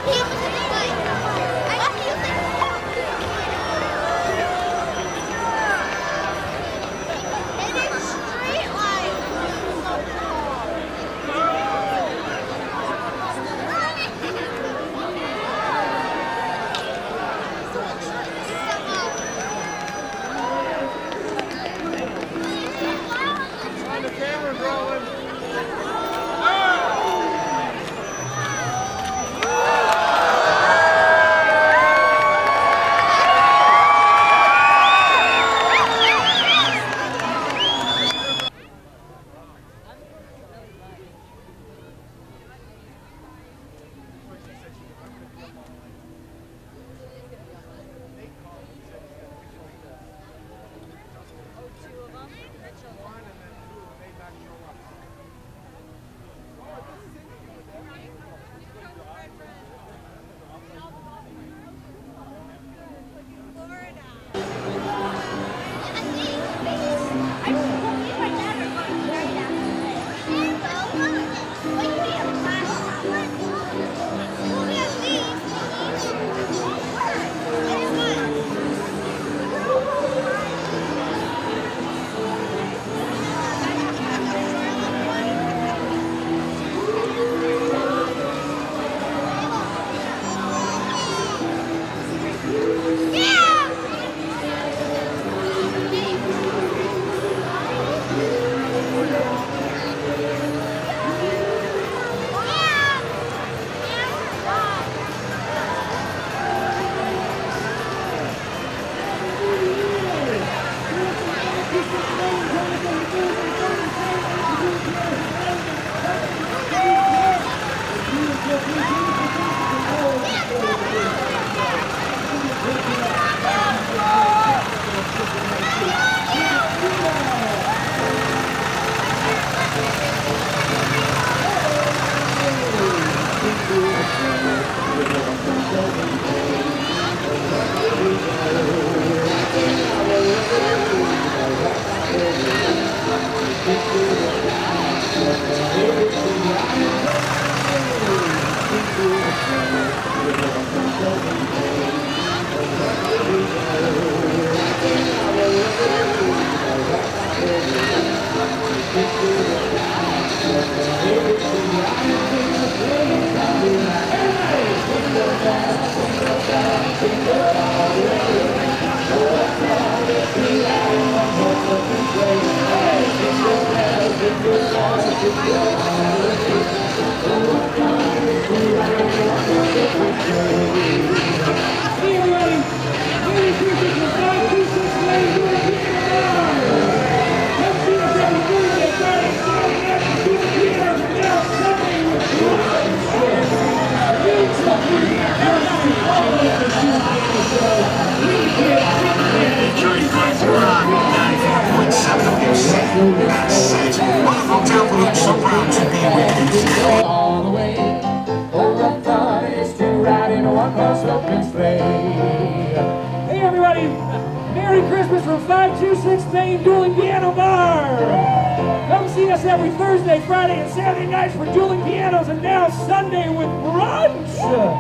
Hey everybody, Merry Christmas from 526 Main Dueling Piano Bar. Come see us every Thursday, Friday, and Saturday nights for dueling pianos, and now Sunday with brunch.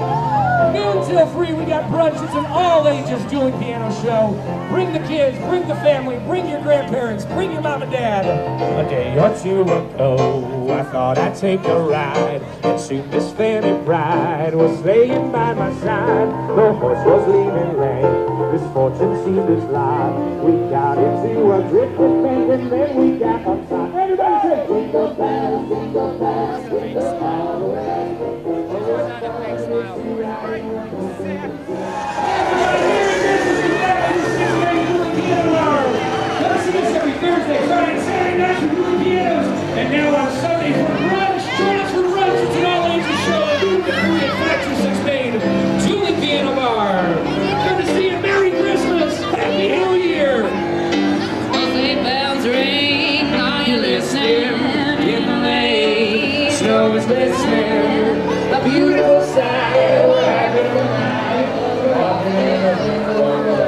Noon till 3, we got brunch. It's an all-ages dueling piano show. Bring the kids, bring the family, bring your grandparents, bring your mom and dad. A day or two ago, I thought I'd take a ride, and soon this fanny bride was laying by my side. The horse was leaving lame, misfortune seemed his lot. We got into a drifting bank, and then we got on top. Everybody say, jingle bells, jingle bells, jingle all the way. Every Thursday, Friday, and Saturday nights for dueling pianos, and now on Sunday for brunch. Join us for brunch. It's an all-ages show at noon to 3 at 526 Main Dueling Piano Bar. Come to see you. Merry Christmas. Happy New Year. Sleigh bells ring. Are you listening? In the lane, snow is glistening. A beautiful sight. We're having a night. Walking in a jingle all the way.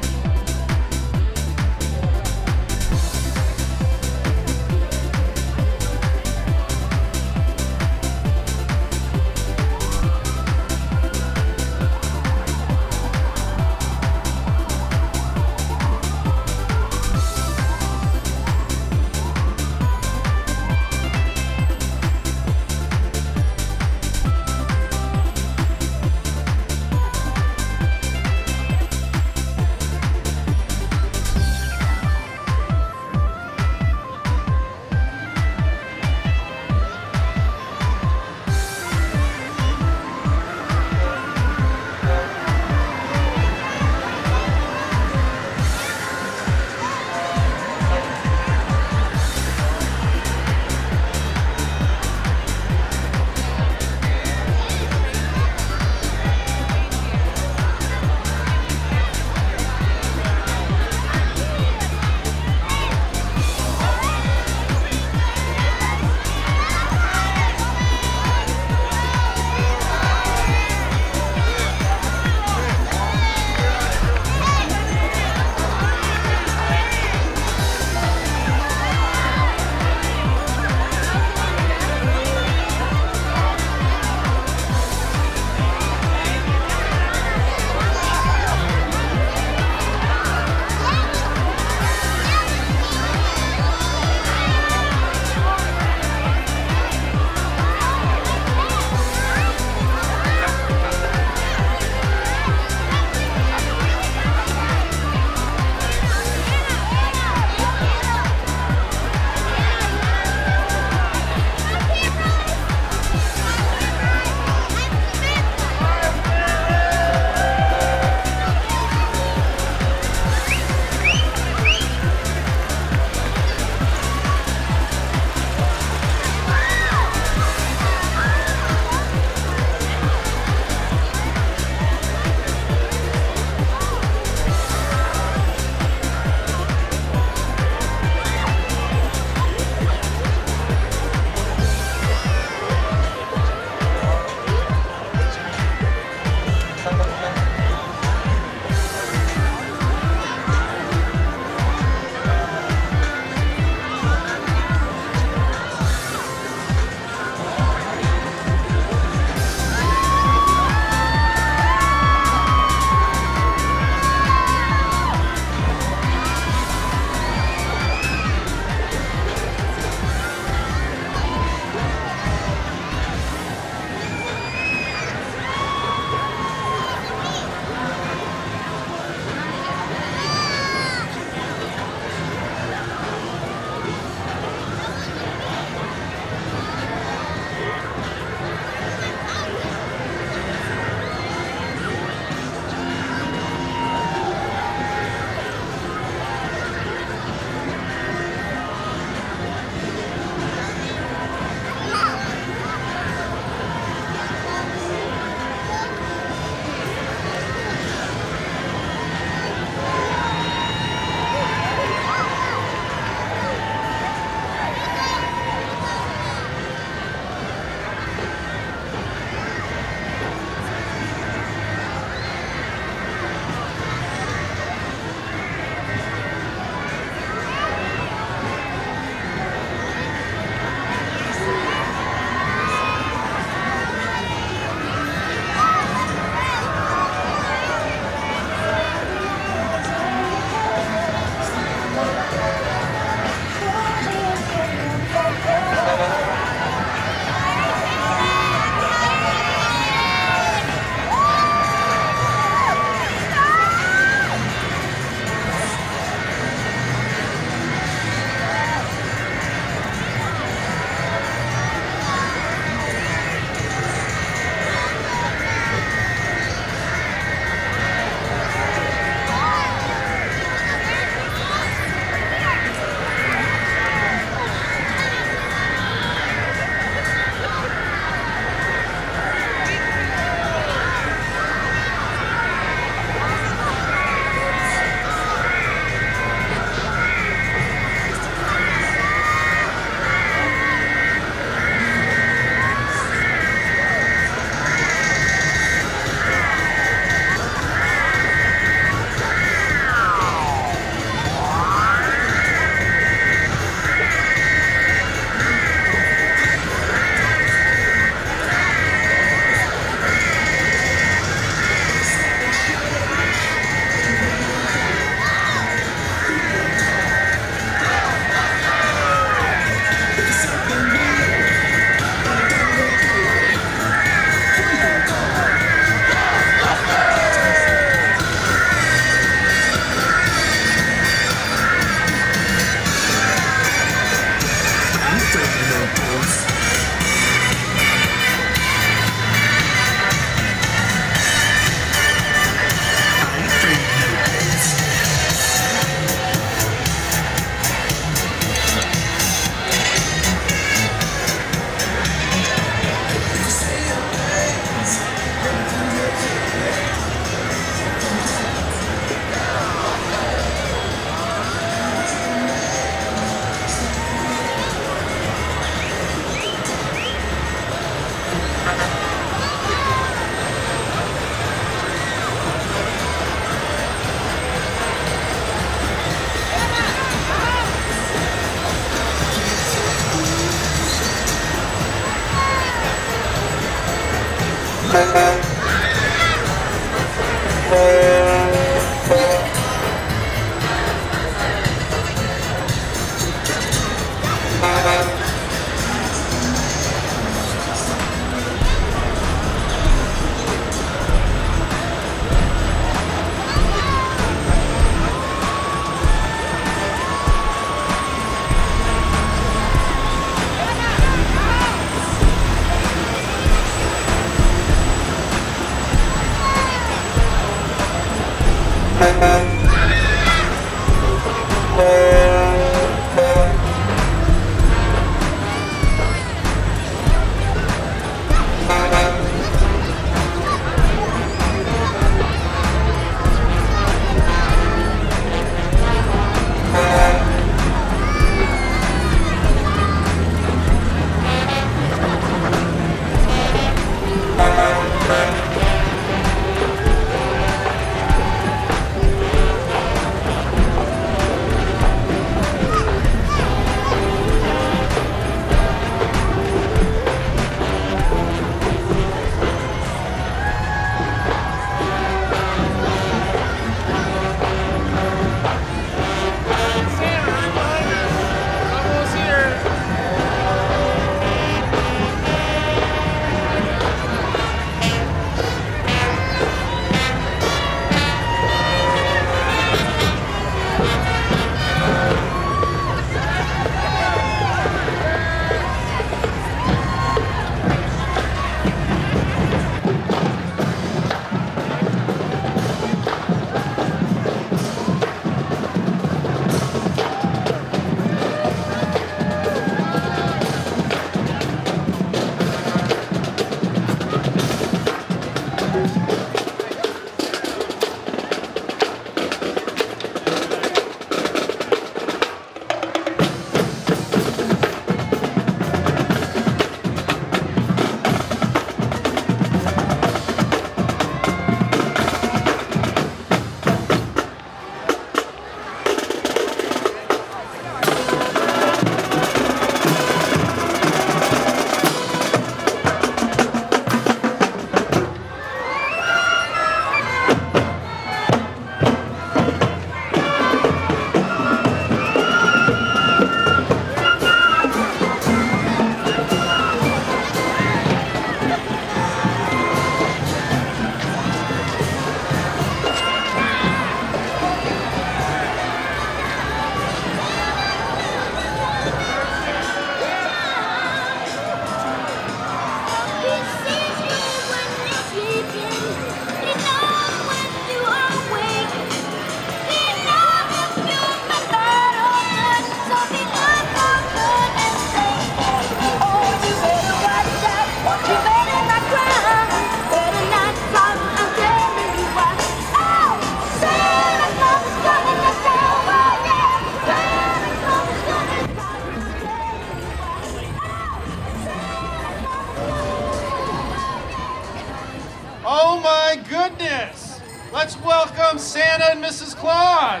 Oh my goodness! Let's welcome Santa and Mrs. Claus!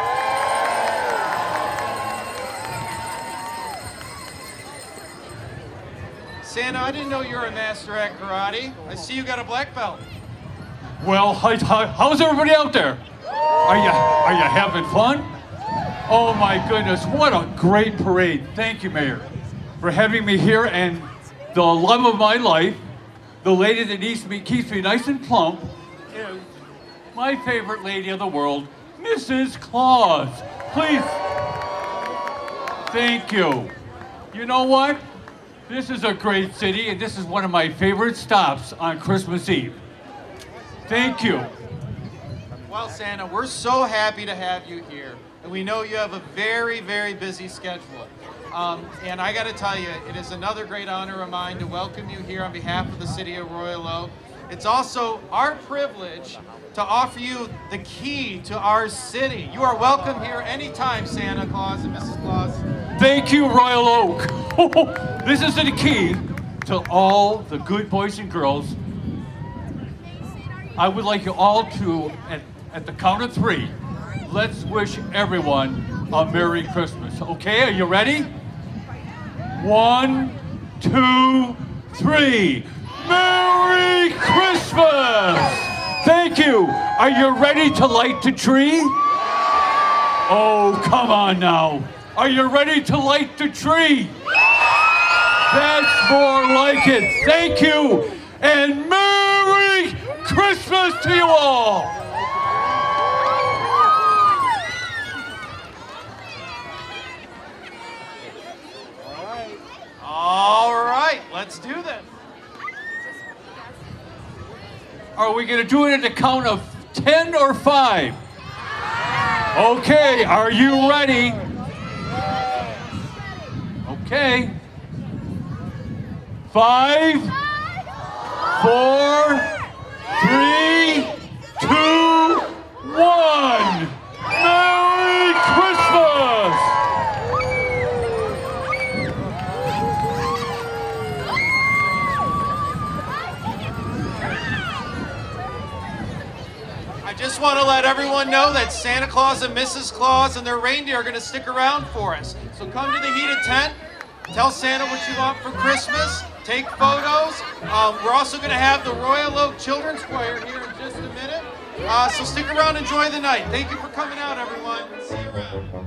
Santa, I didn't know you were a master at karate. I see you got a black belt. Well, how's everybody out there? Are you having fun? Oh my goodness, what a great parade. Thank you, Mayor, for having me here, and the love of my life, the lady that keeps me nice and plump, is my favorite lady of the world, Mrs. Claus. Please. Thank you. You know what? This is a great city, and this is one of my favorite stops on Christmas Eve. Thank you. Well, Santa, we're so happy to have you here. And we know you have a very, very busy schedule. And I got to tell you, it is another great honor of mine to welcome you here on behalf of the city of Royal Oak. It's also our privilege to offer you the key to our city. You are welcome here anytime, Santa Claus and Mrs. Claus. Thank you, Royal Oak. This is the key to all the good boys and girls. I would like you all to, at the count of 3, let's wish everyone a Merry Christmas. Okay, are you ready? 1, 2, 3. Merry Merry Christmas! Thank you. Are you ready to light the tree? Oh, come on now. Are you ready to light the tree? That's more like it. Thank you. And Merry Christmas to you all. All right, let's do this. Are we going to do it at the count of 10 or 5? Okay, are you ready? Okay. 5, 4, 3, 2, 1. Merry Christmas! I just want to let everyone know that Santa Claus and Mrs. Claus and their reindeer are going to stick around for us. So come to the heated tent, tell Santa what you want for Christmas, take photos. We're also going to have the Royal Oak Children's Choir here in just a minute. So stick around and enjoy the night. Thank you for coming out, everyone. See you around.